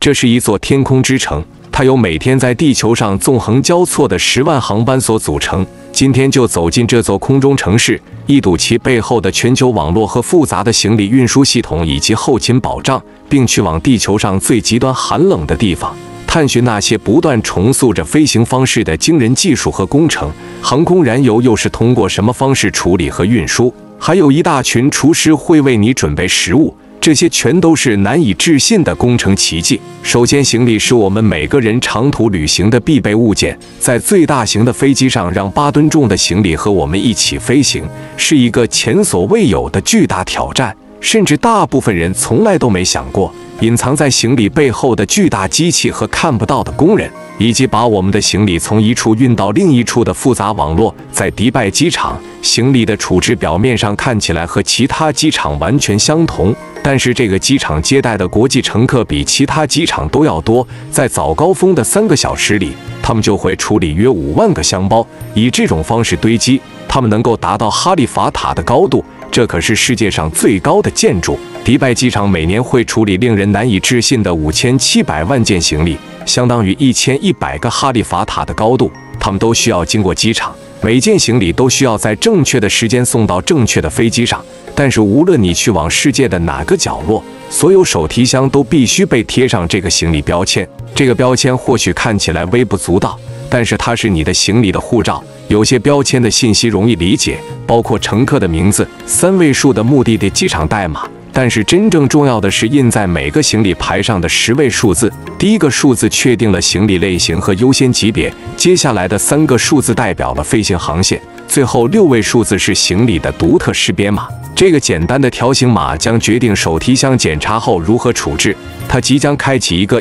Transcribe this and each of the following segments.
这是一座天空之城，它由每天在地球上纵横交错的10万航班所组成。今天就走进这座空中城市，一睹其背后的全球网络和复杂的行李运输系统以及后勤保障，并去往地球上最极端寒冷的地方，探寻那些不断重塑着飞行方式的惊人技术和工程。航空燃油又是通过什么方式处理和运输？还有一大群厨师会为你准备食物。这些全都是难以置信的工程奇迹。首先，行李是我们每个人长途旅行的必备物件。在最大型的飞机上，让8吨重的行李和我们一起飞行，是一个前所未有的巨大挑战。甚至大部分人从来都没想过，隐藏在行李背后的巨大机器和看不到的工人，以及把我们的行李从一处运到另一处的复杂网络。在迪拜机场，行李的处置表面上看起来和其他机场完全相同，但是这个机场接待的国际乘客比其他机场都要多。在早高峰的3个小时里，他们就会处理约5万个箱包。以这种方式堆积，他们能够达到哈利法塔的高度，这可是世界上最高的建筑。迪拜机场每年会处理令人难以置信的5700万件行李，相当于1100个哈利法塔的高度。他们都需要经过机场，每件行李都需要在正确的时间送到正确的飞机上。但是无论你去往世界的哪个角落，所有手提箱都必须被贴上这个行李标签。这个标签或许看起来微不足道，但是它是你的行李的护照。有些标签的信息容易理解，包括乘客的名字、3位数的目的地机场代码。但是真正重要的是印在每个行李牌上的10位数字。第一个数字确定了行李类型和优先级别，接下来的3个数字代表了飞行航线，最后6位数字是行李的独特识别码。这个简单的条形码将决定手提箱检查后如何处置。它即将开启一个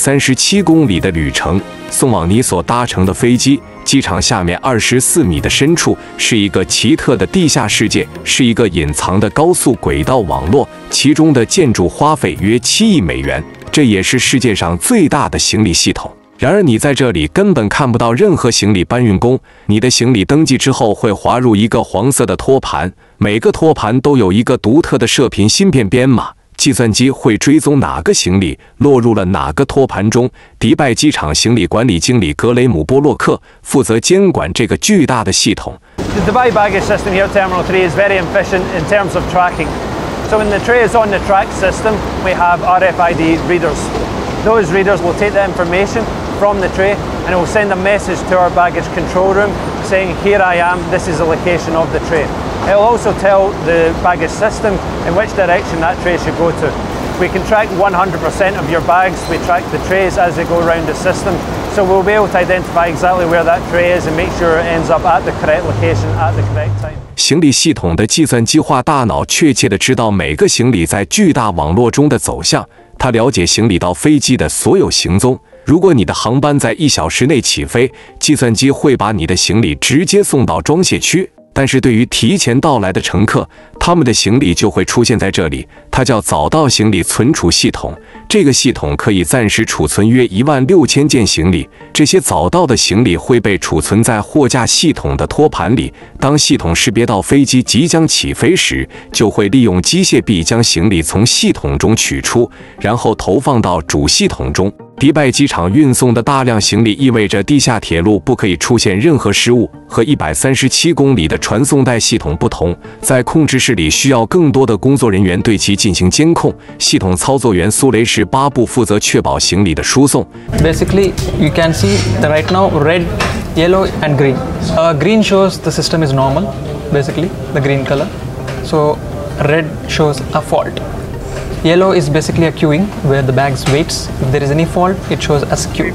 137公里的旅程，送往你所搭乘的飞机。机场下面24米的深处是一个奇特的地下世界，是一个隐藏的高速轨道网络，其中的建筑花费约7亿美元，这也是世界上最大的行李系统。然而你在这里根本看不到任何行李搬运工。你的行李登记之后会滑入一个黄色的托盘，每个托盘都有一个独特的射频芯片编码，计算机会追踪哪个行李落入了哪个托盘中。迪拜机场行李管理经理格雷姆·波洛克负责监管这个巨大的系统。 The Dubai baggage system here at Terminal 3 is very efficient in terms of tracking. So when the tray is on the track system, we have RFID readers. Those readers will take the information from the tray and it will send a message to our baggage control room saying, here I am, this is the location of the tray. It will also tell the baggage system in which direction that tray should go to. We can track 100% of your bags. We track the trays as they go around the system. So we'll be able to identify exactly where that tray is and make sure it ends up at the correct location at the correct time. 行李系统的计算机化大脑确切地知道每个行李在巨大网络中的走向，它了解行李到飞机的所有行踪。如果你的航班在1小时内起飞，计算机会把你的行李直接送到装卸区。但是对于提前到来的乘客，他们的行李就会出现在这里，它叫早到行李存储系统。这个系统可以暂时储存约16000件行李，这些早到的行李会被储存在货架系统的托盘里。当系统识别到飞机即将起飞时，就会利用机械臂将行李从系统中取出，然后投放到主系统中。迪拜机场运送的大量行李意味着地下铁路不可以出现任何失误。和137公里的传送带系统不同，在控制室里需要更多的工作人员对其进行监控。系统操作员苏雷士·巴布负责确保行李的输送。 Basically, you can see that right now red, yellow, and green. Green shows the system is normal. Basically, the green color. So red shows a fault. Yellow is basically a queuing where the bags waits. If there is any fault, it shows as queue.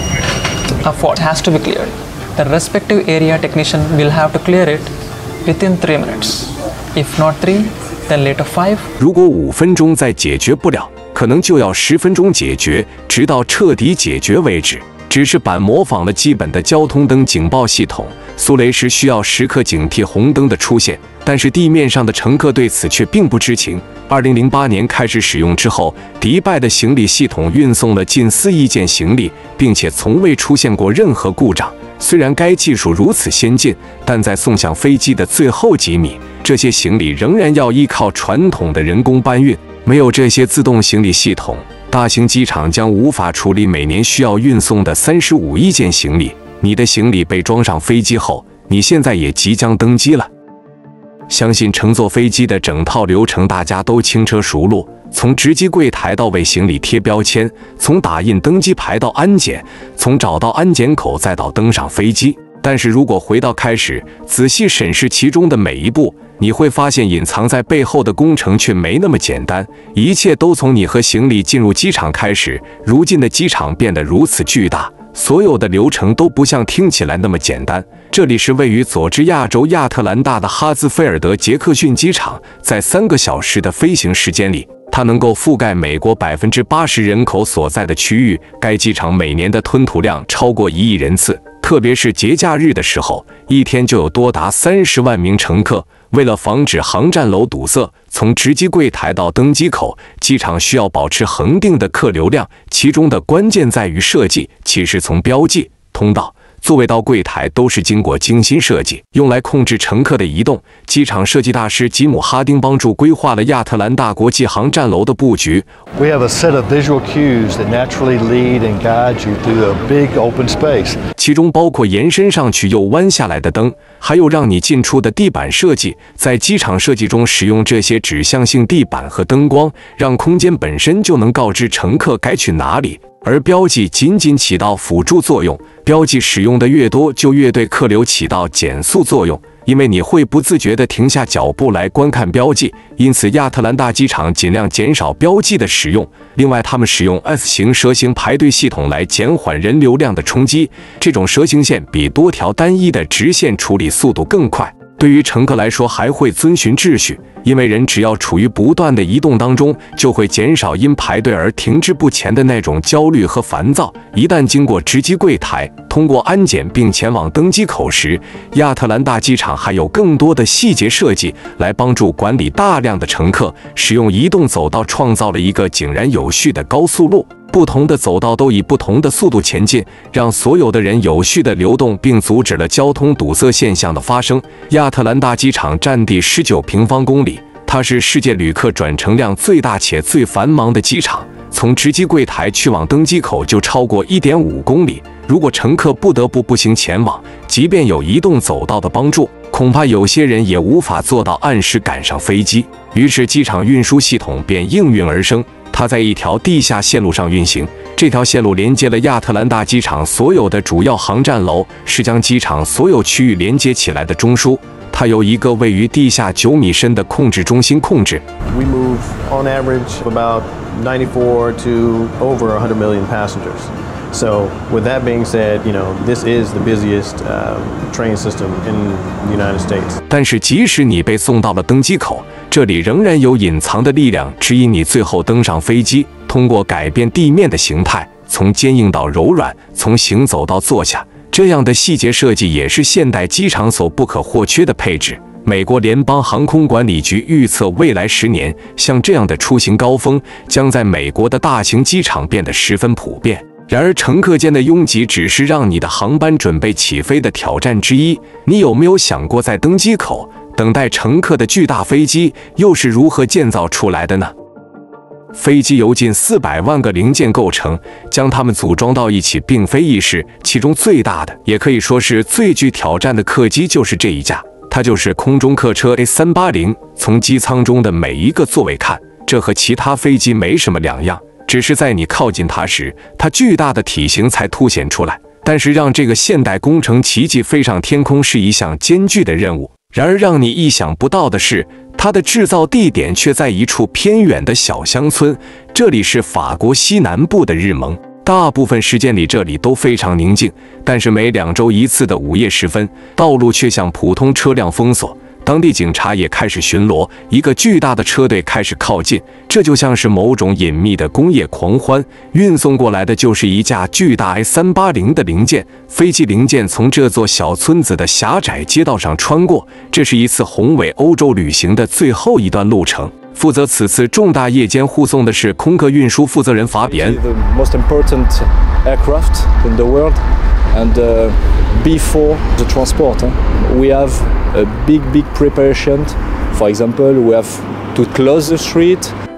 A fault has to be cleared. The respective area technician will have to clear it within 3 minutes. If not 3, then later 5. 如果5分钟再解决不了，可能就要10分钟解决，直到彻底解决为止。指示板模仿了基本的交通灯警报系统，苏雷士需要时刻警惕红灯的出现，但是地面上的乘客对此却并不知情。2008年开始使用之后，迪拜的行李系统运送了近4亿件行李，并且从未出现过任何故障。虽然该技术如此先进，但在送向飞机的最后几米，这些行李仍然要依靠传统的人工搬运。没有这些自动行李系统， 大型机场将无法处理每年需要运送的35亿件行李。你的行李被装上飞机后，你现在也即将登机了。相信乘坐飞机的整套流程大家都轻车熟路，从值机柜台到为行李贴标签，从打印登机牌到安检，从找到安检口再到登上飞机。但是如果回到开始，仔细审视其中的每一步，你会发现隐藏在背后的工程却没那么简单。一切都从你和行李进入机场开始。如今的机场变得如此巨大，所有的流程都不像听起来那么简单。这里是位于佐治亚州亚特兰大的哈兹菲尔德杰克逊机场，在3个小时的飞行时间里，它能够覆盖美国80%人口所在的区域。该机场每年的吞吐量超过1亿人次，特别是节假日的时候，一天就有多达30万名乘客。为了防止航站楼堵塞，从值机柜台到登机口，机场需要保持恒定的客流量。其中的关键在于设计。其实从标记、通道、座位到柜台都是经过精心设计，用来控制乘客的移动。机场设计大师吉姆·哈丁帮助规划了亚特兰大国际航站楼的布局。 We have a set of visual cues that naturally lead and guide you through a big open space. 其中包括延伸上去又弯下来的灯，还有让你进出的地板设计。在机场设计中使用这些指向性地板和灯光，让空间本身就能告知乘客该去哪里。而标记仅仅起到辅助作用，标记使用的越多，就越对客流起到减速作用，因为你会不自觉地停下脚步来观看标记。因此，亚特兰大机场尽量减少标记的使用。另外，他们使用 S 型蛇形排队系统来减缓人流量的冲击。这种蛇形线比多条单一的直线处理速度更快。对于乘客来说，还会遵循秩序，因为人只要处于不断的移动当中，就会减少因排队而停滞不前的那种焦虑和烦躁。一旦经过值机柜台，通过安检并前往登机口时，亚特兰大机场还有更多的细节设计来帮助管理大量的乘客。使用移动走道创造了一个井然有序的高速路。不同的走道都以不同的速度前进，让所有的人有序地流动，并阻止了交通堵塞现象的发生。亚特兰大机场占地19平方公里，它是世界旅客转乘量最大且最繁忙的机场。从值机柜台去往登机口就超过1.5公里。如果乘客不得不步行前往，即便有移动走道的帮助，恐怕有些人也无法做到按时赶上飞机。于是，机场运输系统便应运而生。它在一条地下线路上运行，这条线路连接了亚特兰大机场所有的主要航站楼，是将机场所有区域连接起来的中枢。它由一个位于地下9米深的控制中心控制。 We move on average about 94 to over 100 million passengers. So with that being said, this is the busiest train system in the United States. 但是即使你被送到了登机口，这里仍然有隐藏的力量指引你最后登上飞机。通过改变地面的形态，从坚硬到柔软，从行走到坐下，这样的细节设计也是现代机场所不可或缺的配置。美国联邦航空管理局预测，未来10年，像这样的出行高峰将在美国的大型机场变得十分普遍。然而，乘客间的拥挤只是让你的航班准备起飞的挑战之一。你有没有想过，在登机口等待乘客的巨大飞机又是如何建造出来的呢？飞机由近400万个零件构成，将它们组装到一起并非易事。其中最大的，也可以说是最具挑战的客机就是这一架，它就是空中客车 A380。从机舱中的每一个座位看，这和其他飞机没什么两样。只是在你靠近它时，它巨大的体型才凸显出来。但是让这个现代工程奇迹飞上天空是一项艰巨的任务。然而让你意想不到的是，它的制造地点却在一处偏远的小乡村，这里是法国西南部的日蒙。大部分时间里这里都非常宁静，但是每2周一次的午夜时分，道路却向普通车辆封锁。当地警察也开始巡逻，一个巨大的车队开始靠近，这就像是某种隐秘的工业狂欢。运送过来的就是一架巨大 A380的零件，飞机零件从这座小村子的狭窄街道上穿过，这是一次宏伟欧洲旅行的最后一段路程。负责此次重大夜间护送的是空客运输负责人法比恩。 The most important aircraft in the world, and before the transport, we have a big preparation. For example, we have to close the street.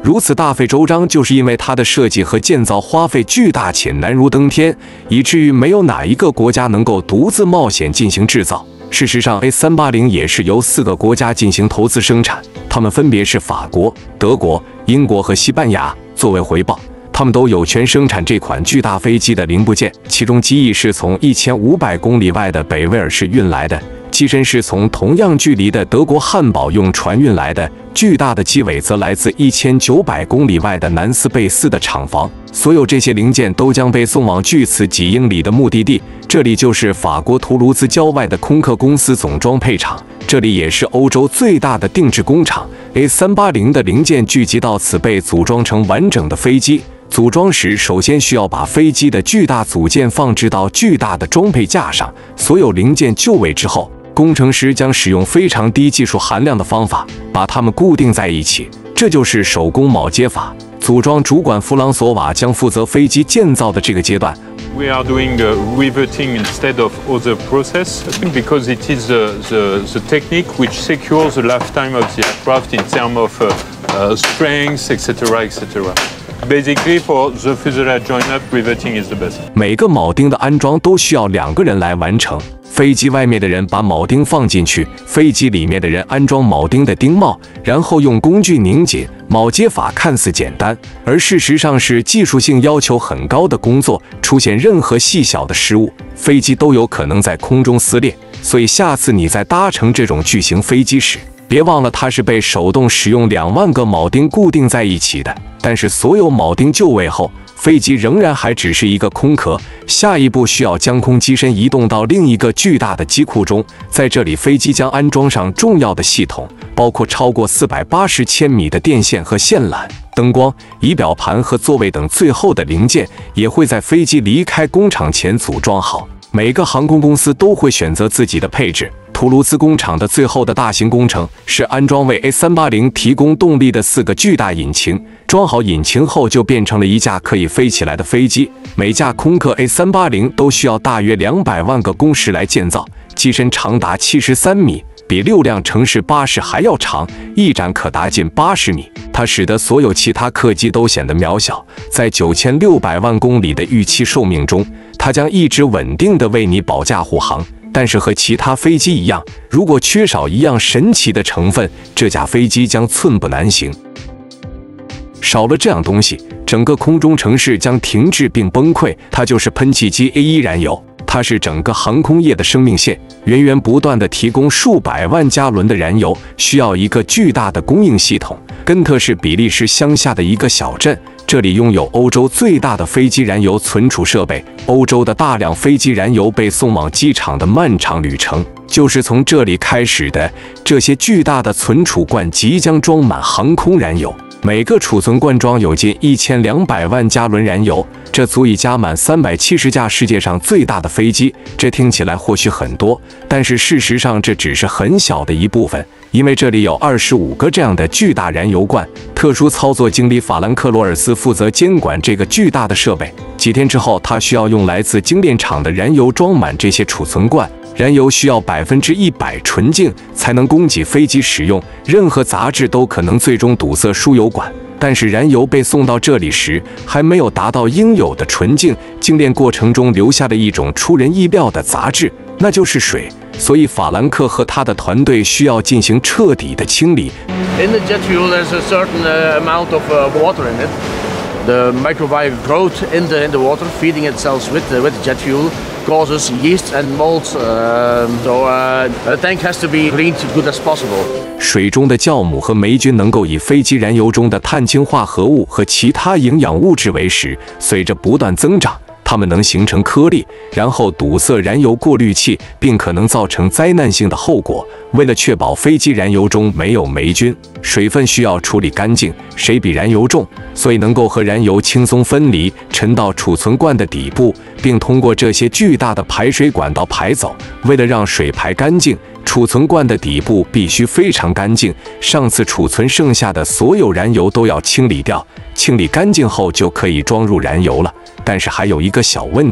如此大费周章，就是因为它的设计和建造花费巨大且难如登天，以至于没有哪一个国家能够独自冒险进行制造。事实上 ，A380 也是由4个国家进行投资生产，它们分别是法国、德国、英国和西班牙。作为回报，他们都有权生产这款巨大飞机的零部件，其中机翼是从1500公里外的北威尔士运来的。机身是从同样距离的德国汉堡用船运来的，巨大的机尾则来自1900公里外的南斯贝斯的厂房。所有这些零件都将被送往距此几英里的目的地，这里就是法国图卢兹郊外的空客公司总装配厂，这里也是欧洲最大的定制工厂。A380 的零件聚集到此，被组装成完整的飞机。组装时，首先需要把飞机的巨大组件放置到巨大的装配架上，所有零件就位之后，工程师将使用非常低技术含量的方法把它们固定在一起，这就是手工铆接法。组装主管弗朗索瓦将负责飞机建造的这个阶段。 We are doing riveting instead of other process because it is the technique which secures the lifetime of the aircraft in terms of strength, etc., etc. Basically, for the fuselage join-up, riveting is the best. 每个铆钉的安装都需要2个人来完成。飞机外面的人把铆钉放进去，飞机里面的人安装铆钉的钉帽，然后用工具拧紧。铆接法看似简单，而事实上是技术性要求很高的工作。出现任何细小的失误，飞机都有可能在空中撕裂。所以下次你在搭乘这种巨型飞机时，别忘了它是被手动使用2万个铆钉固定在一起的。但是所有铆钉就位后，飞机仍然还只是一个空壳。下一步需要将空机身移动到另一个巨大的机库中，在这里飞机将安装上重要的系统，包括超过480千米的电线和线缆、灯光、仪表盘和座位等最后的零件，也会在飞机离开工厂前组装好。每个航空公司都会选择自己的配置。图卢兹工厂的最后的大型工程是安装为 A380 提供动力的4个巨大引擎。装好引擎后，就变成了一架可以飞起来的飞机。每架空客 A380 都需要大约200万个工时来建造，机身长达73米，比6辆城市巴士还要长，翼展可达近80米。它使得所有其他客机都显得渺小。在9600万公里的预期寿命中，它将一直稳定地为你保驾护航。但是和其他飞机一样，如果缺少一样神奇的成分，这架飞机将寸步难行。少了这样东西，整个空中城市将停滞并崩溃。它就是喷气机 A1 燃油，它是整个航空业的生命线，源源不断地提供数百万加仑的燃油，需要一个巨大的供应系统。根特是比利时乡下的一个小镇，这里拥有欧洲最大的飞机燃油存储设备。欧洲的大量飞机燃油被送往机场的漫长旅程就是从这里开始的。这些巨大的存储罐即将装满航空燃油，每个储存罐装有近1200万加仑燃油，这足以加满370架世界上最大的飞机。这听起来或许很多，但是事实上这只是很小的一部分，因为这里有25个这样的巨大燃油罐。特殊操作经理法兰克·罗尔斯负责监管这个巨大的设备。几天之后，他需要用来自精炼厂的燃油装满这些储存罐。燃油需要100%纯净才能供给飞机使用，任何杂质都可能最终堵塞输油管。但是燃油被送到这里时，还没有达到应有的纯净，精炼过程中留下了一种出人意料的杂质，那就是水。所以法兰克和他的团队需要进行彻底的清理。 In the jet fuel, there's a certain amount of water in it. The microbial growth in the water, feeding itself with the jet fuel, causes yeast and molds. The tank has to be cleaned as good as possible. 水中的酵母和霉菌能够以飞机燃油中的碳氢化合物和其他营养物质为食，随着不断增长，它们能形成颗粒，然后堵塞燃油过滤器，并可能造成灾难性的后果。为了确保飞机燃油中没有霉菌，水分需要处理干净。水比燃油重，所以能够和燃油轻松分离，沉到储存罐的底部，并通过这些巨大的排水管道排走。为了让水排干净，储存罐的底部必须非常干净。上次储存剩下的所有燃油都要清理掉，清理干净后就可以装入燃油了。但是还有一个小问题，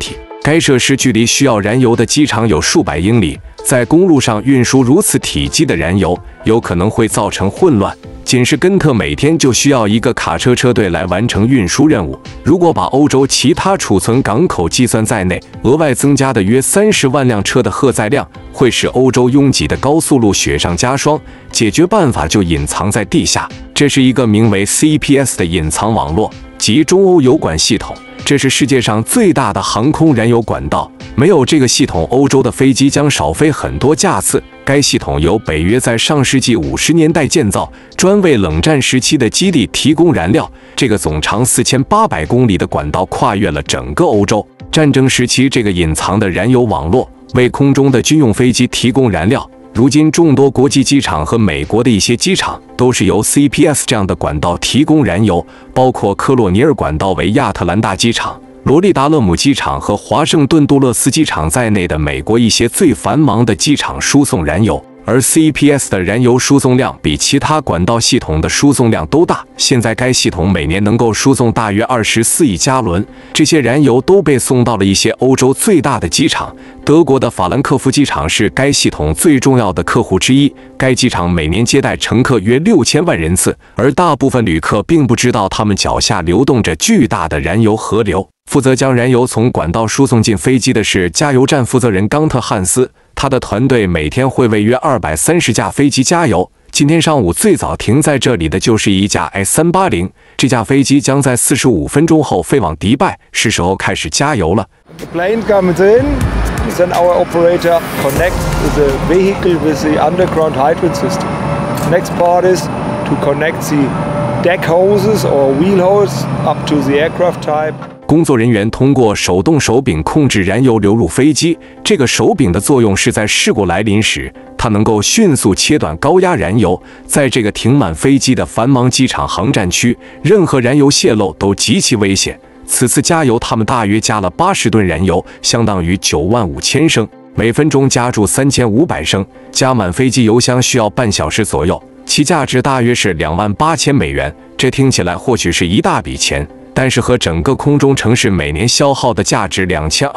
该设施距离需要燃油的机场有数百英里，在公路上运输如此体积的燃油，有可能会造成混乱。仅是根特每天就需要一个卡车车队来完成运输任务。如果把欧洲其他储存港口计算在内，额外增加的约30万辆车的荷载量，会使欧洲拥挤的高速路雪上加霜。解决办法就隐藏在地下，这是一个名为 CEPS 的隐藏网络，即中欧油管系统。这是世界上最大的航空燃油管道，没有这个系统，欧洲的飞机将少飞很多架次。该系统由北约在上世纪50年代建造，专为冷战时期的基地提供燃料。这个总长4800公里的管道跨越了整个欧洲。战争时期，这个隐藏的燃油网络为空中的军用飞机提供燃料。如今，众多国际机场和美国的一些机场都是由 CEPS 这样的管道提供燃油，包括科洛尼尔管道为亚特兰大机场、罗利达勒姆机场和华盛顿杜勒斯机场在内的美国一些最繁忙的机场输送燃油。而 CEPS 的燃油输送量比其他管道系统的输送量都大。现在该系统每年能够输送大约24亿加仑，这些燃油都被送到了一些欧洲最大的机场。德国的法兰克福机场是该系统最重要的客户之一，该机场每年接待乘客约6000万人次，而大部分旅客并不知道他们脚下流动着巨大的燃油河流。负责将燃油从管道输送进飞机的是加油站负责人冈特·汉斯，他的团队每天会为约230架飞机加油。今天上午最早停在这里的就是一架 S380， 这架飞机将在45分钟后飞往迪拜，是时候开始加油了。 The plane comes in, then our operator connects the vehicle with the underground hydrant system. Next part is to connect the deck hoses or wheel hose up to the aircraft type. 工作人员通过手动手柄控制燃油流入飞机，这个手柄的作用是在事故来临时，它能够迅速切断高压燃油。在这个停满飞机的繁忙机场航站区，任何燃油泄漏都极其危险。此次加油，他们大约加了80吨燃油，相当于95000升，每分钟加注3500升。加满飞机油箱需要半小时左右，其价值大约是28000美元。这听起来或许是一大笔钱。但是和整个空中城市每年消耗的价值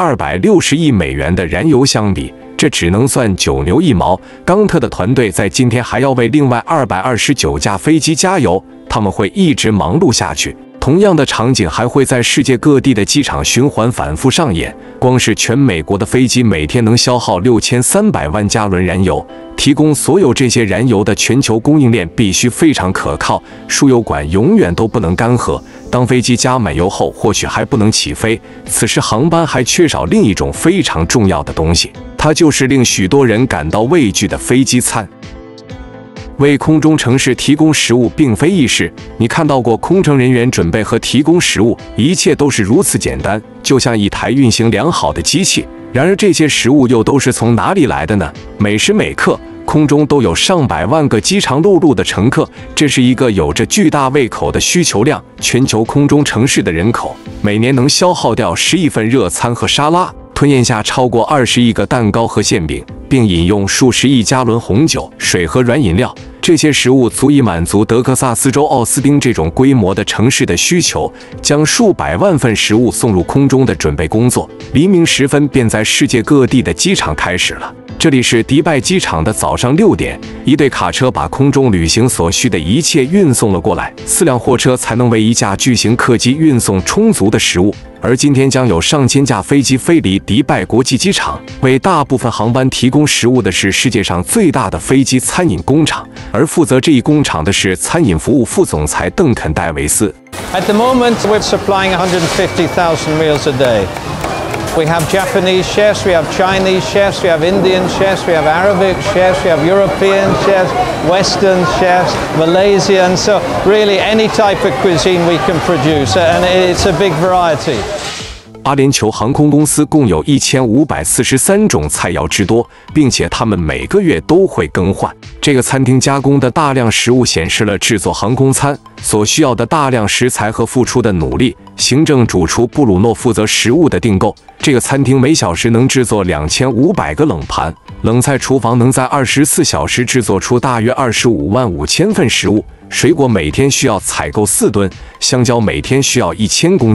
2260亿美元的燃油相比，这只能算9牛1毛。冈特的团队在今天还要为另外229架飞机加油，他们会一直忙碌下去。同样的场景还会在世界各地的机场循环反复上演。光是全美国的飞机每天能消耗6300万加仑燃油。提供所有这些燃油的全球供应链必须非常可靠，输油管永远都不能干涸。当飞机加满油后，或许还不能起飞。此时航班还缺少另一种非常重要的东西，它就是令许多人感到畏惧的飞机餐。为空中城市提供食物并非易事，你看到过空乘人员准备和提供食物，一切都是如此简单，就像一台运行良好的机器。然而这些食物又都是从哪里来的呢？每时每刻空中都有上百万个饥肠辘辘的乘客，这是一个有着巨大胃口的需求量。全球空中城市的人口每年能消耗掉10亿份热餐和沙拉，吞咽下超过20亿个蛋糕和馅饼，并饮用数十亿加仑红酒、水和软饮料。这些食物足以满足德克萨斯州奥斯汀这种规模的城市的需求。将数百万份食物送入空中的准备工作，黎明时分便在世界各地的机场开始了。这里是迪拜机场的早上6点，一队卡车把空中旅行所需的一切运送了过来。4辆货车才能为一架巨型客机运送充足的食物。而今天将有上千架飞机飞离迪拜国际机场，为大部分航班提供食物的是世界上最大的飞机餐饮工厂，而负责这一工厂的是餐饮服务副总裁邓肯·戴维斯。 At the moment, we're supplying 150,000 meals a day. We have Japanese chefs, we have Chinese chefs, we have Indian chefs, we have Arabic chefs, we have European chefs, Western chefs, Malaysian. So really any type of cuisine we can produce, and it's a big variety. 阿联酋航空公司共有1543种菜肴之多，并且他们每个月都会更换。这个餐厅加工的大量食物显示了制作航空餐所需要的大量食材和付出的努力。行政主厨布鲁诺负责食物的订购。这个餐厅每小时能制作2500个冷盘，冷菜厨房能在24小时制作出大约255000份食物。水果每天需要采购4吨，香蕉每天需要1000公斤。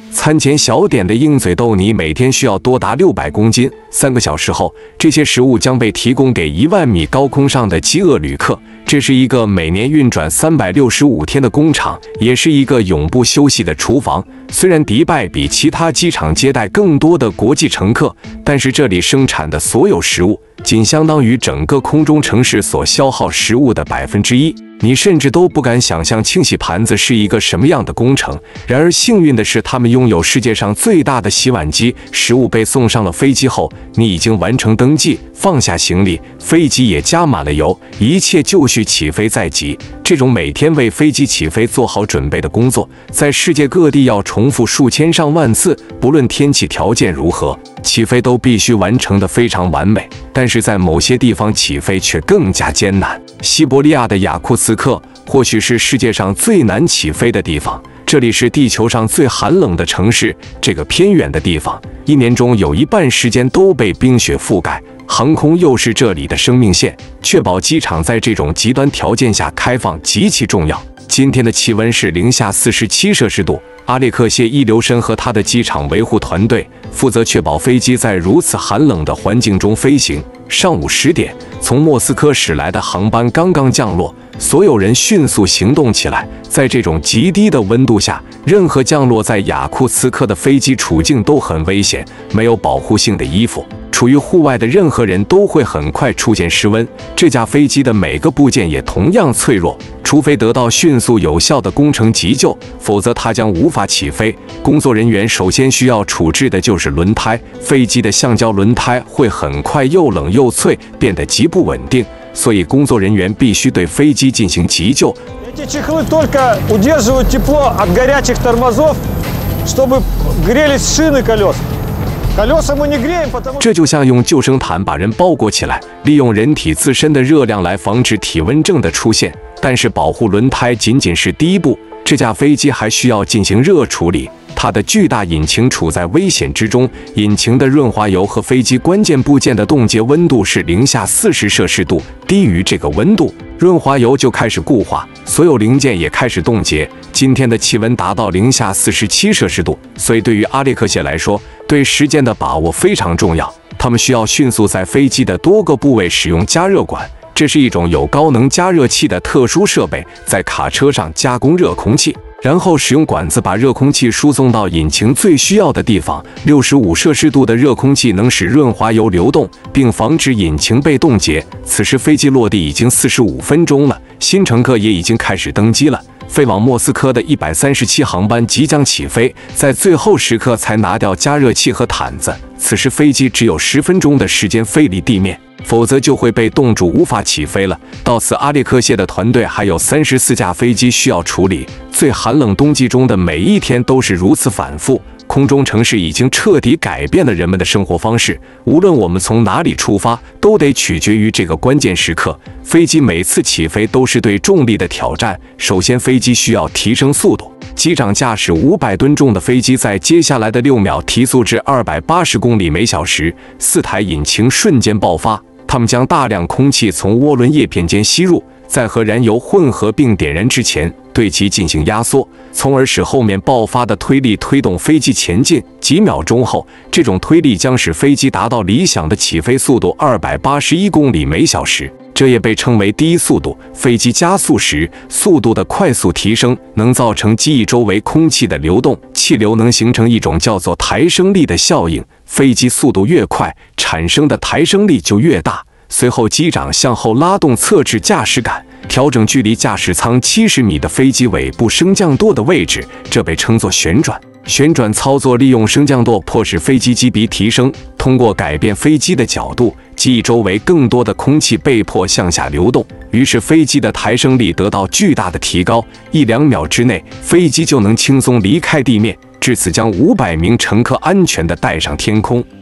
餐前小点的鹰嘴豆泥每天需要多达600公斤，3个小时后，这些食物将被提供给1万米高空上的饥饿旅客。这是一个每年运转365天的工厂，也是一个永不休息的厨房。虽然迪拜比其他机场接待更多的国际乘客，但是这里生产的所有食物仅相当于整个空中城市所消耗食物的1%。你甚至都不敢想象清洗盘子是一个什么样的工程。然而幸运的是，他们拥有世界上最大的洗碗机。食物被送上了飞机后，你已经完成登记，放下行李，飞机也加满了油，一切就绪起飞在即。这种每天为飞机起飞做好准备的工作，在世界各地要重复数千上万次，不论天气条件如何，起飞都必须完成得非常完美。但是在某些地方起飞却更加艰难。西伯利亚的雅库茨克或许是世界上最难起飞的地方，这里是地球上最寒冷的城市。这个偏远的地方，一年中有1半时间都被冰雪覆盖，航空又是这里的生命线，确保机场在这种极端条件下开放极其重要。今天的气温是-47摄氏度。阿列克谢伊留申和他的机场维护团队负责确保飞机在如此寒冷的环境中飞行。上午10点，从莫斯科驶来的航班刚刚降落，所有人迅速行动起来。在这种极低的温度下，任何降落在雅库茨克的飞机处境都很危险，没有保护性的衣服，处于户外的任何人都会很快出现失温。这架飞机的每个部件也同样脆弱，除非得到迅速有效的工程急救，否则它将无法起飞。工作人员首先需要处置的就是轮胎，飞机的橡胶轮胎会很快又冷又脆，变得极不稳定，所以工作人员必须对飞机进行急救。 Эти чехлы только удерживают тепло от горячих тормозов, чтобы грелись шины колес. Колеса мы не греем, потому что 这就像用救生毯把人包裹起来，利用人体自身的热量来防止体温症的出现。但是保护轮胎仅仅是第一步，这架飞机还需要进行热处理。它的巨大引擎处在危险之中，引擎的润滑油和飞机关键部件的冻结温度是-40摄氏度，低于这个温度，润滑油就开始固化，所有零件也开始冻结。今天的气温达到-47摄氏度，所以对于阿列克谢来说，对时间的把握非常重要。他们需要迅速在飞机的多个部位使用加热管，这是一种有高能加热器的特殊设备，在卡车上加工热空气，然后使用管子把热空气输送到引擎最需要的地方。65摄氏度的热空气能使润滑油流动，并防止引擎被冻结。此时飞机落地已经45分钟了，新乘客也已经开始登机了。飞往莫斯科的137航班即将起飞，在最后时刻才拿掉加热器和毯子。此时飞机只有10分钟的时间飞离地面，否则就会被冻住，无法起飞了。到此，阿列克谢的团队还有34架飞机需要处理。最寒冷冬季中的每一天都是如此反复。空中城市已经彻底改变了人们的生活方式，无论我们从哪里出发，都得取决于这个关键时刻。飞机每次起飞都是对重力的挑战。首先，飞机需要提升速度。机长驾驶500吨重的飞机，在接下来的6秒提速至280公里每小时，4台引擎瞬间爆发，它们将大量空气从涡轮叶片间吸入，在和燃油混合并点燃之前，对其进行压缩，从而使后面爆发的推力推动飞机前进。几秒钟后，这种推力将使飞机达到理想的起飞速度281公里每小时。这也被称为第一速度。飞机加速时，速度的快速提升能造成机翼周围空气的流动，气流能形成一种叫做抬升力的效应。飞机速度越快，产生的抬升力就越大。随后，机长向后拉动侧置驾驶杆，调整距离驾驶舱70米的飞机尾部升降舵的位置，这被称作旋转。旋转操作利用升降舵迫使飞机机鼻提升，通过改变飞机的角度，机翼周围更多的空气被迫向下流动，于是飞机的抬升力得到巨大的提高。1-2秒之内，飞机就能轻松离开地面，至此将500名乘客安全地带上天空。